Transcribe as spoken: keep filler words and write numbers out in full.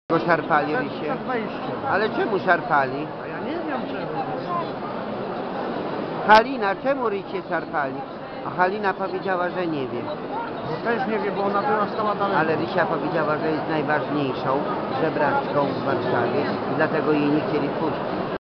Go szarpali Przed, Rysie? przed wejściem. Ale czemu szarpali? A ja nie wiem czemu. Halina, czemu Rysie szarpali? A Halina powiedziała, że nie wie. Też nie wie, bo ona była stała dalej. Ale Rysia powiedziała, że jest najważniejszą żebraczką w Warszawie i dlatego jej nie chcieli wpuścić.